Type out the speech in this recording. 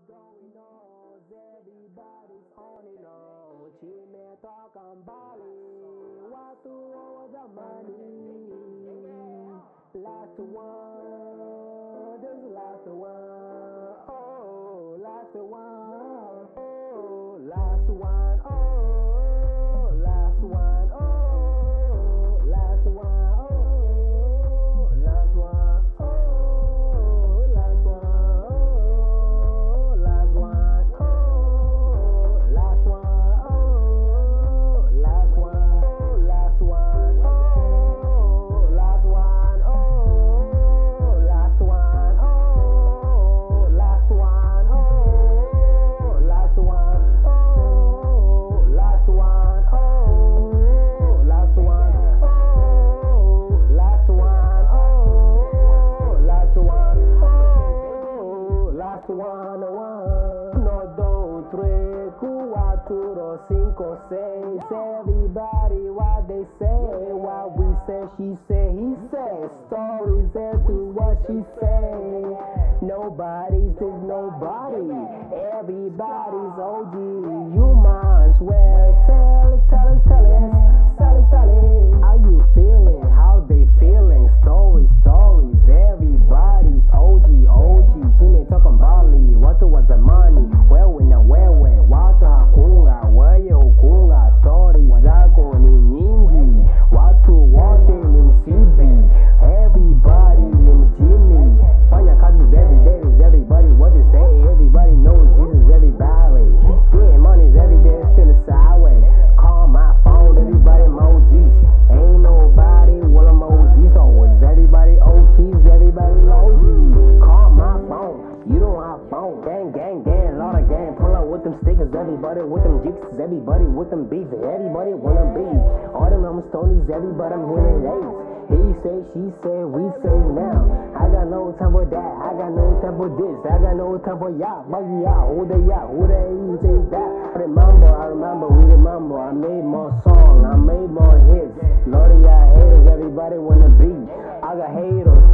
going on? Everybody's on it now. Chime tocam Bali. Watu wa zamani. Last one. This is last one. Oh, last one. Oh, last one. Oh, last one. Oh, last one. Oh, last one. Oh, last one. Oh, last one. Oh, last one. Oh, last one. Oh, last one. Oh, last one. Oh, last one. Oh, last one. Oh, last one. Oh, last one. Oh, last one. Oh, last one. Oh, last one. Oh, last one. Uno, dos, tres, cuatro, cinco, seis. Everybody, what they say, what we say, she say, he say. Stories every what she say. Nobody's just nobody. Everybody's OG. You might as well tell us. Sally. How you feeling? How they feeling? Stories. Everybody's OG. Chime tocam Bali. Watu wa zamani. Wewe na wewe. Watu hakunga. Wewe ukunga. Stories zako ni nyingi. Watu wote ni msibi. Everybody ni mjini. Fanya kazi every day. Is everybody what they say. Everybody knows this is everybody. Getting money every day. Still a sideways. Call my phone. Everybody emojis. Ain't nobody well emojis. So is everybody OGs? Everybody OG. Call my phone. You don't have phone. Gang. A lot of gang. Pull out with them stickers. Everybody with them jigs. Everybody with them beef. Everybody wanna be. All them stonies. Everybody I'm hearing eights. He say, she say, we say now. I got no time for that. I got no time for this. I got no time for y'all. Buggy y'all. Who they say that? I remember, we remember. I made more songs. I made more hits. Lord of y'all haters. Everybody wanna be. I got haters.